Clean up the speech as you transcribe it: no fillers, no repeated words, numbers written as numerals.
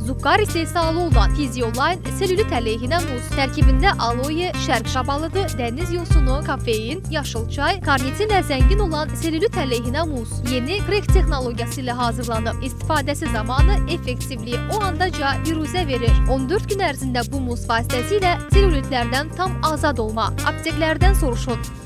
Zuqqar istehsalı olan Physioline selülit əleyhinə muz. Tərkibində aloe, şərq şabalıdı, dəniz yosunu, kafein, yaşıl çay, karnitinlə zəngin olan selülit əleyhinə muz. Yeni Craig texnologiyası ilə hazırlanıb. İstifadəsi zamanı effektivliyi o andaca biruzə verir. 14 gün ərzində bu muz vasitəsilə selülitlərdən tam azad olma. Apteklərdən soruşun.